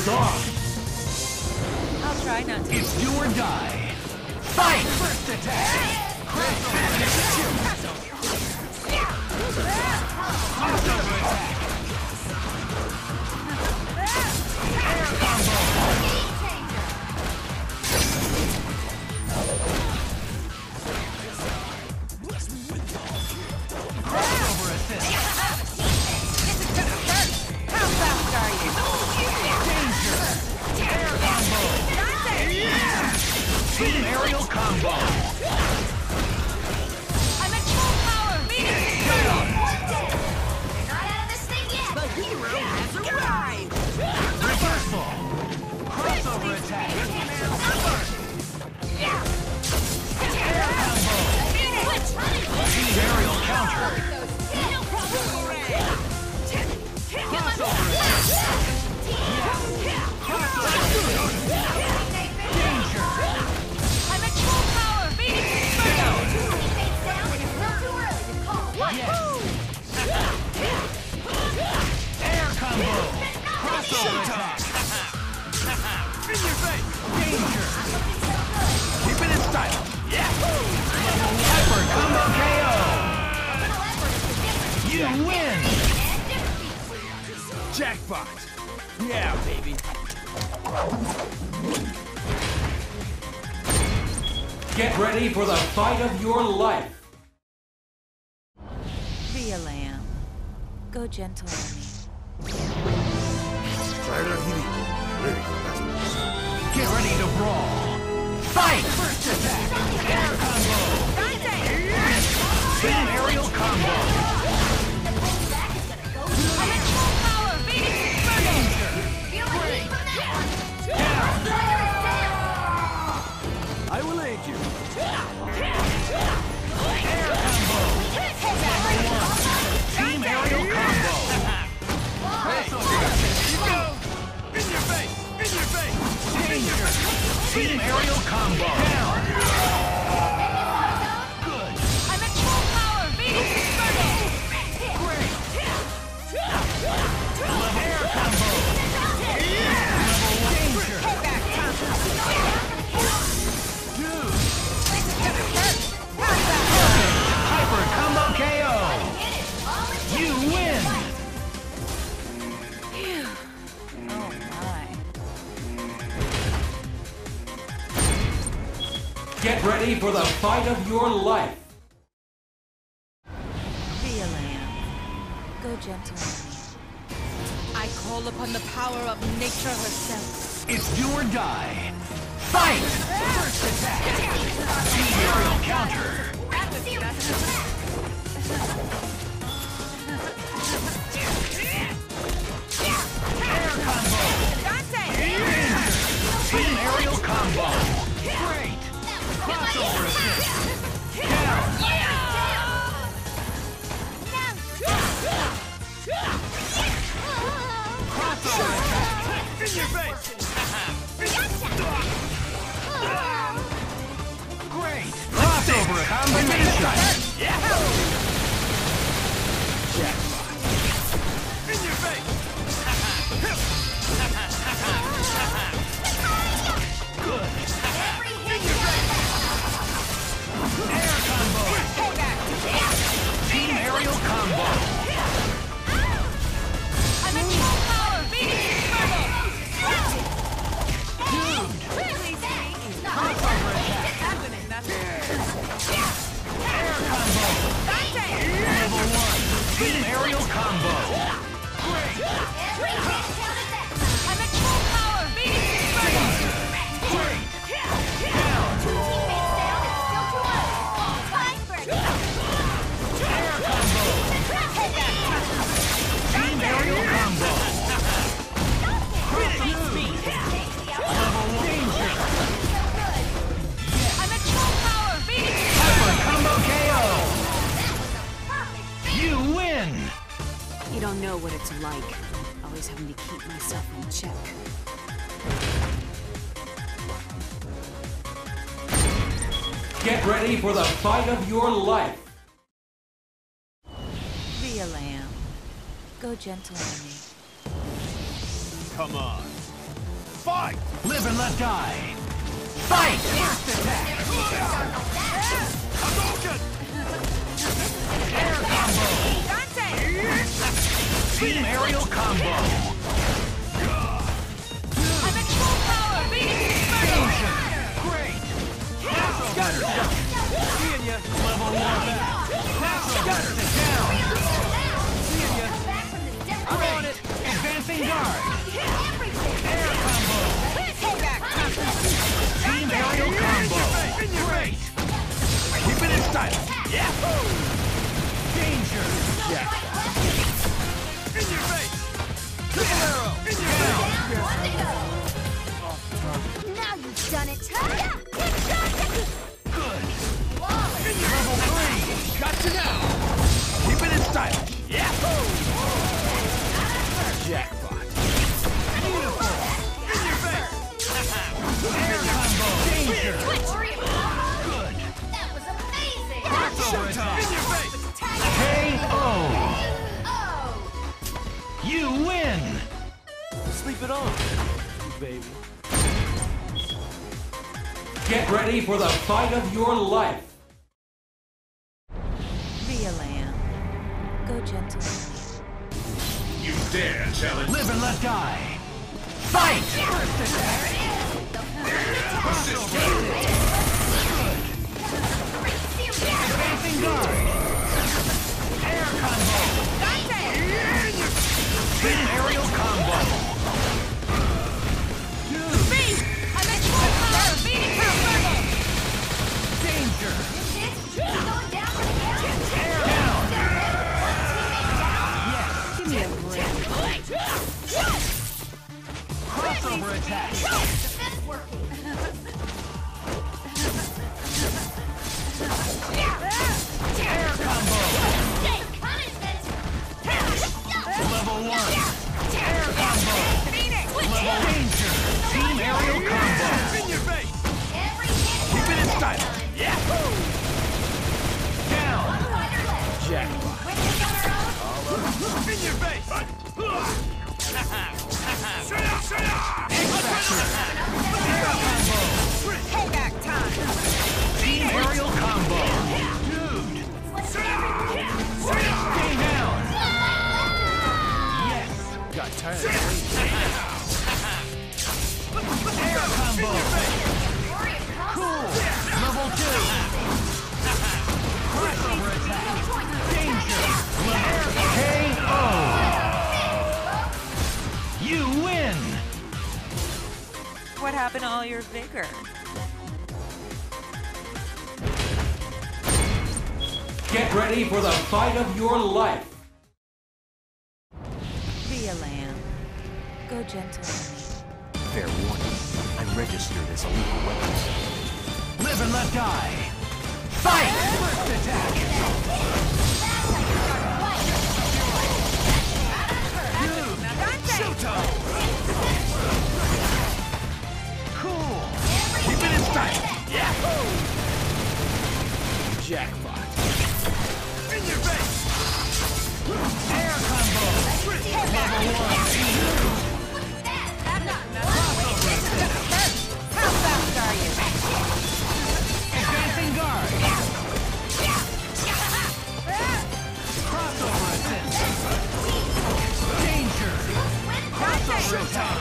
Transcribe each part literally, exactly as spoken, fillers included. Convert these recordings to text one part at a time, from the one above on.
is on. I'll try not to. It's do or die. Fight! First attack! Crossover attack! Air combo! Crossover assist! This is gonna hurt! How fast are you? Danger! Air combo! Dante! Team aerial combo! I'm at full power! Meeting Down! You're not out of this thing yet! The hero has arrived! Reversal! Crossover attack! Air combo! Team aerial counter! No problem! Crossover attack! Crossover! Danger! I'm at full power! Meeting Inferno! Yes! Air combo! Crossover attack! In your face! Danger! Keep it in style! Yeah! Hyper combo K O! You win! Jackpot! Yeah, baby! Get ready for the fight of your life! Be a lamb. Go gentle on me. Get ready to brawl! Fight! First attack! Air combo! Dante! Team aerial combo! I'm at full power! Meeting Inferno! Down! I will aid you. Air combo! Team aerial combo! Crossover attack! In your face! In your face! Danger! Team aerial combo! Down! Good! I'm at full power! Meeting Inferno! Great! Air combo! Danger! Dude! Hyper combo K O! You win! Oh my. Get ready for the fight of your life! Be a lamb. Go gentle on me. I call upon the power of nature herself. It's do or die! Fight! First attack! Team aerial counter! Air combo! Dante! Team aerial combo! Great! Crossover assist! Down! Crossover attack! In your face! Great! Crossover combination! Yeah! Jackpot! In your face! Good! In your face! Air combo! Team aerial combo! I'm at full power! Meeting Inferno! Dude! Crossover attack! Air combo! Dante! Level one! Team aerial combo! Great! I'm at full power! Meeting Inferno! Great! Down! Air combo! Team aerial combo! Critical speed! Level one! Danger! I'm at full power! Meeting Hyper combo K O! You win! You don't know what it's like. Always having to keep myself in check. Get ready for the fight of your life! Be a lamb. Go gentle on me. Come on. fight! Live and let die. Fight! First attack. Hadouken! Air combo. Dante! Team aerial combo. I'm at full power! Beating Inferno! Great. Scatter shot! Seeing ya! Level one. Scatter it down. Seeing ya! I'm on it! Advancing guard. Air combo. Payback! Team aerial combo. In your face! Keep it in style. Yahoo! Danger. Yeah. In your face! Triple arrow! In your face! Now you've done it. Good. In your Level three. Gotcha now! Keep it in style. Yahoo! Jackpot! Beautiful. In your face! Air combo. Danger. Good. That was amazing. Crossover attack. In your face! K O. Oh. You win. Sleep it on, baby. Get ready for the fight of your life. Be a lamb. Go gentle. You dare challenge. Live and let die. Fight. First attack. Advancing guard. Air combo. Dante! Team aerial combo. Speed! I'm at full power! Beating Inferno! Danger. Going down with the Air down. Give me a break. Crossover attack. defense working. Air combo. Punishment. Level one. Air combo. Phoenix! Level danger. Team aerial combo. In your face! Every hit. Keep it in style. Yahoo! Down. Fighter left. Jackpot! Witness on our own. In your face! Shut up! Shut up! Air combo. Payback time! Team aerial combo. Dude. Shut up! Stay down. Yes. Got tired of Air combo. Cool. Level two. Crossover attack. Danger. Air K O. You win. What happened to all your vigor? Get ready for the fight of your life. Be a lamb. Go gentle. Fair warning. I'm registered as a lethal weapon. Live and let die. Fight. First attack. Showtime! Cool. Keep it in style. Yahoo! Jackpot! In your face! Air combo. Level one. How fast are you? Advancing guard. Crossover attempt. Danger. Crossover attack.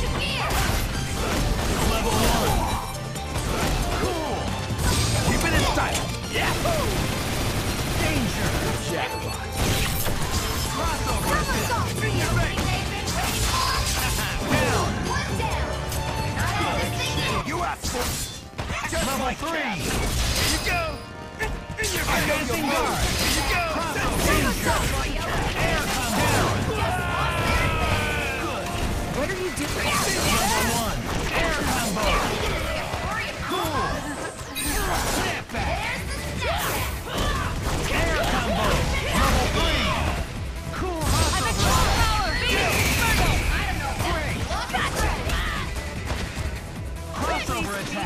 Level one. Cool. Keep it in style. Yahoo! Danger. Jackpot! Crossover attempt. In your face! Down. You asked for it! Just Level like three. that. Here you go! In, in your face! Advancing guard. Here you go! Danger. Air combo. What are you doing? Level one. Air combo. Cool. Snap back. Air combo. Level three. Cool. I'm at full power! Beating Inferno! Crossover attack.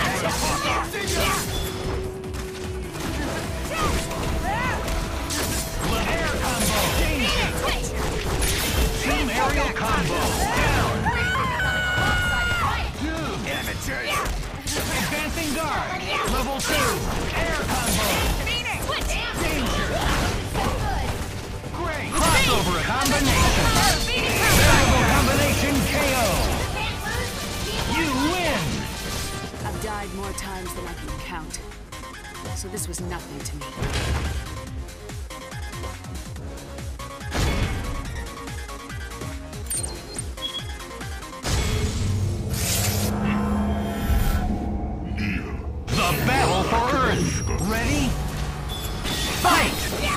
Air combo. Danger. Team aerial combo. Down. chase! Advancing guard. Level two. Air combo. Phoenix! Switch! Danger. So good! Great. Crossover combination. Phoenix! Variable combination K O. Can't lose! You win. I've died more times than I can count. So this was nothing to me. The battle for Earth. Ready? Fight!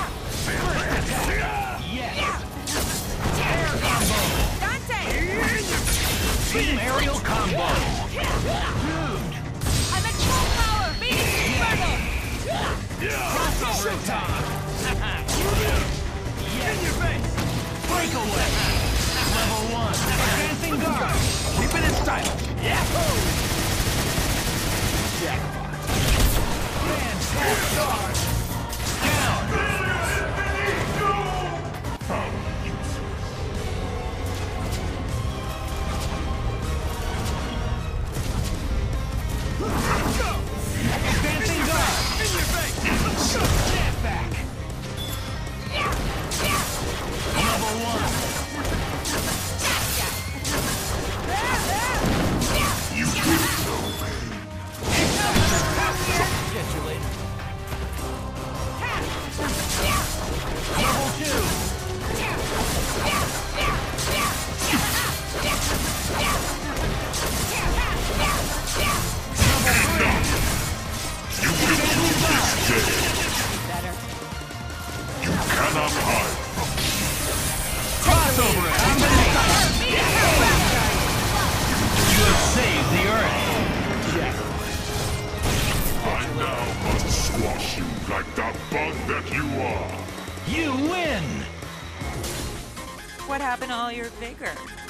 Yes. Air combo. Dante! Team aerial combo. Dude. I'm at full power! Phoenix Inferno! Crossover attack. Yes. In your face. Breakaway. Level one. Advancing guard. Keep it in style. Yahoo! Jackpot. Fantastic guard. Down. Advancing guard. In your face. Snap back. Level one. You will know me. Get you later. Level two. You will prove this day. You cannot hide from me. Crossover combination. You have saved the Earth. I now must squash you like the bug that you are. You win. What happened to all your vigor?